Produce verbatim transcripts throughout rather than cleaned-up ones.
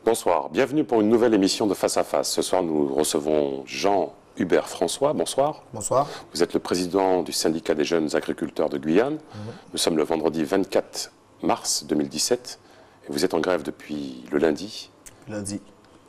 Bonsoir, bienvenue pour une nouvelle émission de Face à Face. Ce soir, nous recevons Jean-Hubert François. Bonsoir. Bonsoir. Vous êtes le président du syndicat des jeunes agriculteurs de Guyane. Mmh. Nous sommes le vendredi vingt-quatre mars deux mille dix-sept et vous êtes en grève depuis le lundi. Lundi.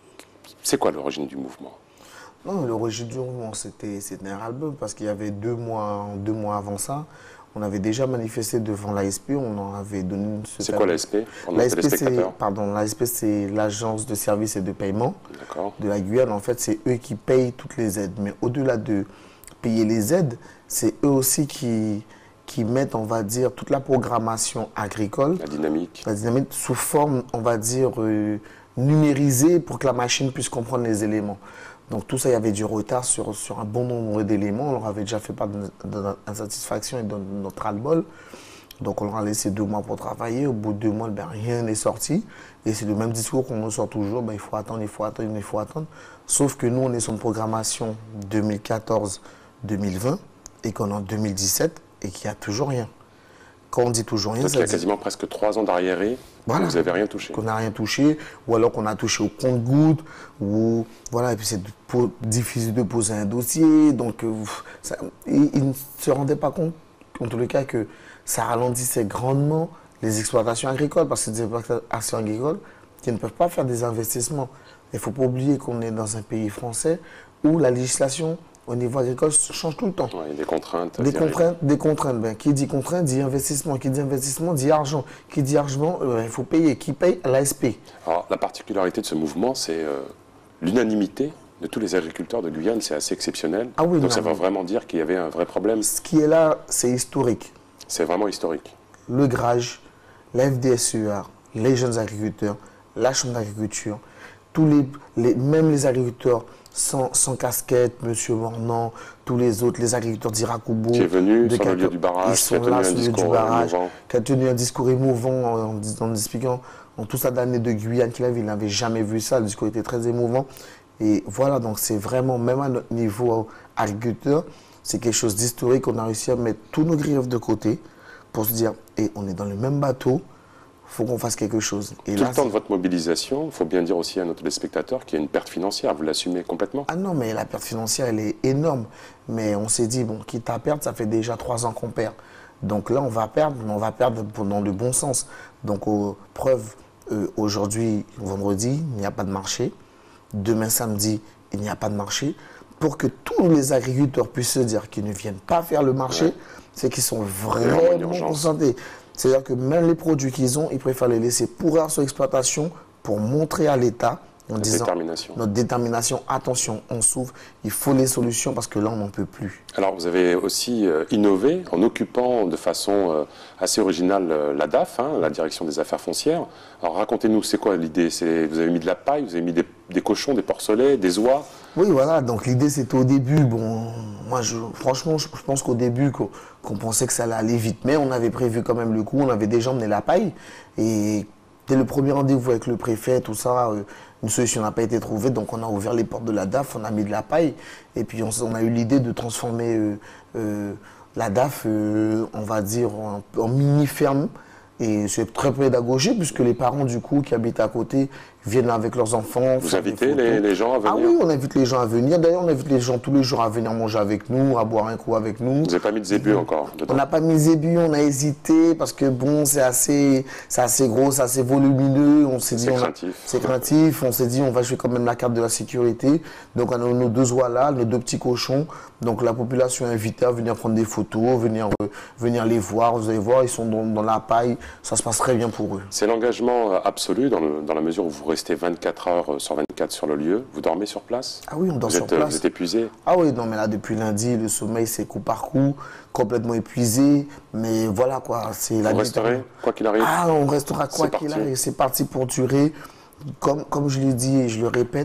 C'est quoi l'origine du mouvement? Non, l'origine du mouvement, c'était un ras-le-bol parce qu'il y avait deux mois, deux mois avant ça, on avait déjà manifesté devant l'A S P, on en avait donné une... C'est quoi l'A S P? L'A S P, c'est pardon, l'A S P, c'est l'Agence de services et de paiement de la Guyane. En fait, c'est eux qui payent toutes les aides. Mais au-delà de payer les aides, c'est eux aussi qui, qui mettent, on va dire, toute la programmation agricole. La dynamique. La dynamique sous forme, on va dire, euh, numérisée pour que la machine puisse comprendre les éléments. Donc tout ça, il y avait du retard sur, sur un bon nombre d'éléments. On leur avait déjà fait part de notre insatisfaction et de notre ras-le-bol. Donc on leur a laissé deux mois pour travailler. Au bout de deux mois, ben, rien n'est sorti. Et c'est le même discours qu'on nous sort toujours. Ben, il faut attendre, il faut attendre, il faut attendre. Sauf que nous, on est sur une programmation deux mille quatorze deux mille vingt et qu'on est en deux mille dix-sept et qu'il n'y a toujours rien. Quand on dit toujours rien, donc ça il y a dit... quasiment presque trois ans d'arriéré, voilà, vous n'avez rien touché. Qu'on n'a rien touché, ou alors qu'on a touché au compte-gouttes, ou voilà, et puis c'est difficile de poser un dossier, donc euh, ça, ils, ils ne se rendaient pas compte, en tous les cas, que ça ralentissait grandement les exploitations agricoles, parce que c'est des exploitations agricoles qui ne peuvent pas faire des investissements. Il ne faut pas oublier qu'on est dans un pays français où la législation au niveau agricole change tout le temps. Ouais, des contraintes. Des contraintes, des contraintes. Ben, qui dit contrainte dit investissement. Qui dit investissement dit argent. Qui dit argent, euh, il faut payer. Qui paye? L'A S P. Alors, la particularité de ce mouvement, c'est euh, l'unanimité de tous les agriculteurs de Guyane. C'est assez exceptionnel. Ah oui, donc non, ça veut vraiment dire qu'il y avait un vrai problème. Ce qui est là, c'est historique. C'est vraiment historique. Le G R A G, la F D S E A, les jeunes agriculteurs, la Chambre d'agriculture, tous les, les, même les agriculteurs sans, sans casquette, M. Mornan, tous les autres, les agriculteurs d'Irakubo. Qui est venu sur le lieu du barrage, ils sont qui a tenu là, un discours barrage, émouvant. Qui a tenu un discours émouvant en, en, en expliquant en toute sa année de Guyane qu'il avait, il n'avait jamais vu ça, le discours était très émouvant. Et voilà, donc c'est vraiment, même à notre niveau agriculteur, c'est quelque chose d'historique. On a réussi à mettre tous nos griefs de côté pour se dire, et on est dans le même bateau, il faut qu'on fasse quelque chose. Et tout là, le temps de votre mobilisation, il faut bien dire aussi à nos téléspectateurs qu'il y a une perte financière. Vous l'assumez complètement? Ah non, mais la perte financière, elle est énorme. Mais on s'est dit, bon, quitte à perdre, ça fait déjà trois ans qu'on perd. Donc là, on va perdre, mais on va perdre dans le bon sens. Donc, aux preuves, euh, aujourd'hui, vendredi, il n'y a pas de marché. Demain, samedi, il n'y a pas de marché. Pour que tous les agriculteurs puissent se dire qu'ils ne viennent pas faire le marché, ouais. C'est qu'ils sont vraiment concentrés. C'est-à-dire que même les produits qu'ils ont, ils préfèrent les laisser pourrir sur l'exploitation pour montrer à l'État, en notre disant détermination. notre détermination, attention, on s'ouvre, il faut les solutions parce que là, on n'en peut plus. Alors, vous avez aussi euh, innové en occupant de façon euh, assez originale euh, la D A F, hein, la Direction des Affaires Foncières. Alors, racontez-nous, c'est quoi l'idée? Vous avez mis de la paille, vous avez mis des, des cochons, des porcelets, des oies? Oui, voilà, donc l'idée c'était au début, bon, moi je, franchement je, je pense qu'au début qu'on qu'on pensait que ça allait aller vite, mais on avait prévu quand même le coup, on avait déjà emmené la paille, et dès le premier rendez-vous avec le préfet, tout ça, euh, une solution n'a pas été trouvée, donc on a ouvert les portes de la D A F, on a mis de la paille, et puis on, on a eu l'idée de transformer euh, euh, la D A F, euh, on va dire, en, en mini-ferme. Et c'est très pédagogique puisque les parents du coup qui habitent à côté viennent avec leurs enfants. Vous invitez les, les gens à venir? Ah oui, on invite les gens à venir. D'ailleurs, on invite les gens tous les jours à venir manger avec nous, à boire un coup avec nous. Vous n'avez pas mis de zébu encore dedans? On n'a pas mis de zébu, on a hésité parce que bon, c'est assez, c'est assez gros, c'est assez volumineux. On s'est dit, c'est craintif. C'est craintif. On s'est dit, on va jouer quand même la carte de la sécurité. Donc on a nos deux oies là, nos deux petits cochons. Donc la population est invitée à venir prendre des photos, venir, euh, venir les voir. Vous allez voir, ils sont dans, dans la paille. Ça se passe très bien pour eux. C'est l'engagement absolu dans, le, dans la mesure où vous restez vingt-quatre heures sur vingt-quatre sur le lieu. Vous dormez sur place? Ah oui, on dort vous sur êtes, place. Vous êtes épuisé? Ah oui, non, mais là, depuis lundi, le sommeil, c'est coup par coup, complètement épuisé. Mais voilà, quoi. Vous la resterez, quoi qu'il arrive? Ah, on restera quoi qu'il arrive. C'est parti pour durer. Comme, comme je l'ai dit et je le répète,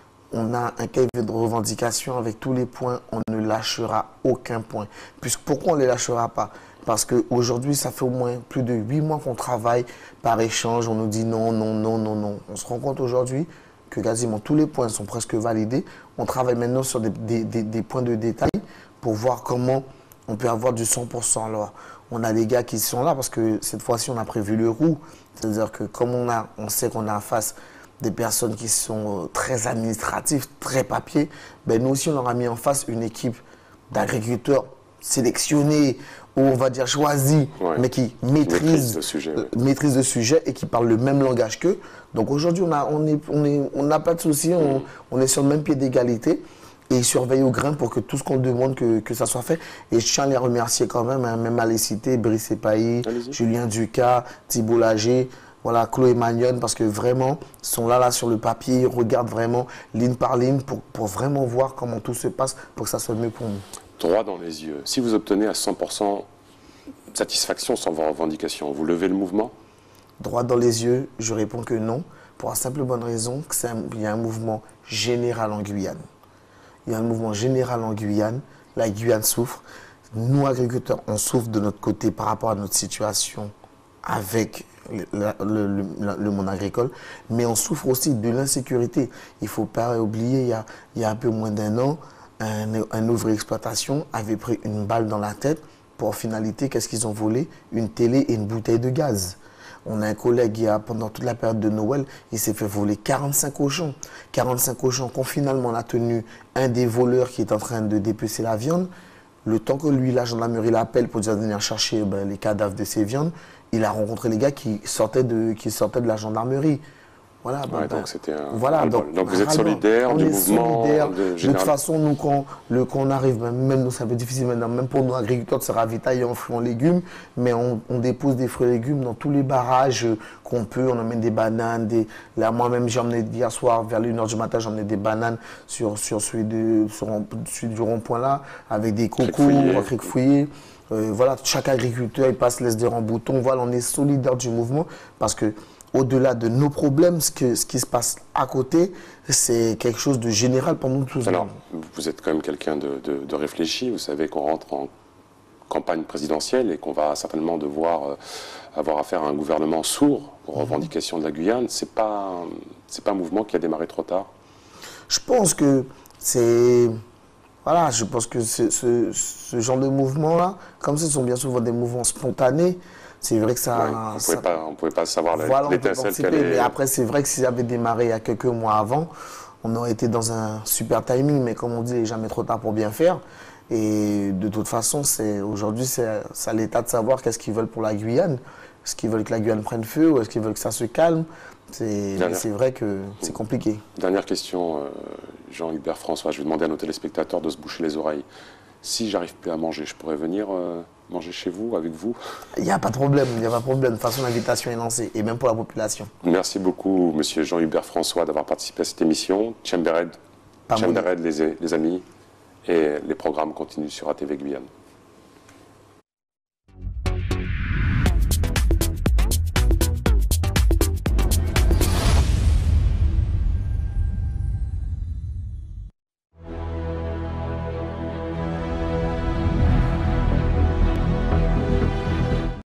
on a un cahier de revendication avec tous les points. On ne lâchera aucun point. Puisque, pourquoi on ne les lâchera pas? Parce qu'aujourd'hui, ça fait au moins plus de huit mois qu'on travaille par échange. On nous dit non, non, non, non, non. On se rend compte aujourd'hui que quasiment tous les points sont presque validés. On travaille maintenant sur des, des, des, des points de détail pour voir comment on peut avoir du cent pour cent. Alors, on a les gars qui sont là parce que cette fois-ci, on a prévu le roux. C'est-à-dire que comme on, a, on sait qu'on a en face des personnes qui sont très administratives, très papier, ben nous aussi on leur a mis en face une équipe d'agriculteurs sélectionnés, ou on va dire choisis, ouais. mais qui maîtrisent, maîtrise le sujet, euh, ouais. maîtrisent le sujet et qui parlent le même langage qu'eux. Donc aujourd'hui, on n'a on est, on est, on n'a pas de souci, on, mmh. on est sur le même pied d'égalité. Et ils surveillent au grain pour que tout ce qu'on demande, que, que ça soit fait. Et je tiens à les remercier quand même, hein, même à les citer, Brice Epailly, Julien Ducas, Thibault Lager, voilà, Chloé Magnon, parce que vraiment, ils sont là, là sur le papier, ils regardent vraiment ligne par ligne pour, pour vraiment voir comment tout se passe pour que ça soit mieux pour nous. Droit dans les yeux. Si vous obtenez à cent pour cent satisfaction sans vos revendications, vous levez le mouvement? Droit dans les yeux, je réponds que non, pour la simple bonne raison qu'il y a un mouvement général en Guyane. Il y a un mouvement général en Guyane. La Guyane souffre. Nous, agriculteurs, on souffre de notre côté par rapport à notre situation avec le, le, le, le monde agricole. Mais on souffre aussi de l'insécurité. Il ne faut pas oublier, il y a, il y a un peu moins d'un an, un, un ouvrier d'exploitation avait pris une balle dans la tête. Pour finalité, qu'est-ce qu'ils ont volé? Une télé et une bouteille de gaz. On a un collègue qui a, pendant toute la période de Noël, il s'est fait voler quarante-cinq cochons. quarante-cinq cochons qu'on finalement on a tenu un des voleurs qui est en train de dépecer la viande. Le temps que lui, la gendarmerie l'appelle pour dire de venir chercher ben, les cadavres de ces viandes, il a rencontré les gars qui sortaient de, qui sortaient de la gendarmerie. Voilà, ouais, ben, donc c'était un voilà, donc, donc vous êtes solidaire du mouvement solidaire. de, de toute façon, nous, quand, le, quand on arrive, même, même nous, c'est un peu difficile maintenant, même pour nos agriculteurs de se ravitailler en fruits et en légumes, mais on, on dépose des fruits et légumes dans tous les barrages qu'on peut. On emmène des bananes. Des, là, moi-même, j'ai emmené hier soir, vers une heure du matin, j'ai emmené des bananes sur, sur celui, de, sur celui du rond-point là, avec des cocos, cric fouillé. Euh, voilà, chaque agriculteur, il passe, laisse des remboutons. Voilà, on est solidaire du mouvement parce que au-delà de nos problèmes, ce, que, ce qui se passe à côté, c'est quelque chose de général pour nous tous. Alors, vous êtes quand même quelqu'un de, de, de réfléchi. Vous savez qu'on rentre en campagne présidentielle et qu'on va certainement devoir euh, avoir affaire à un gouvernement sourd aux revendications de la Guyane. Ce n'est pas, c'est pas un mouvement qui a démarré trop tard? Je pense que c'est... Voilà, je pense que ce, ce, ce genre de mouvement-là, comme ce sont bien souvent des mouvements spontanés, c'est vrai que ça... Ouais, on ne pouvait pas savoir voilà, l'étincelle qu'elle est... Mais après, c'est vrai que s'il avait démarré il y a quelques mois avant, on aurait été dans un super timing. Mais comme on dit, il n'est jamais trop tard pour bien faire. Et de toute façon, aujourd'hui, c'est à l'État de savoir qu'est-ce qu'ils veulent pour la Guyane. Est-ce qu'ils veulent que la Guyane prenne feu ou est-ce qu'ils veulent que ça se calme? C'est vrai que c'est compliqué. Dernière question, euh, Jean-Hubert François. Je vais demander à nos téléspectateurs de se boucher les oreilles. Si j'arrive plus à manger, je pourrais venir euh, manger chez vous, avec vous? Il n'y a pas de problème, il n'y a pas de problème. De toute façon, l'invitation est lancée, et même pour la population. Merci beaucoup, monsieur Jean-Hubert François, d'avoir participé à cette émission. Tchembered, Tchembered les, les amis, et les programmes continuent sur A T V Guyane.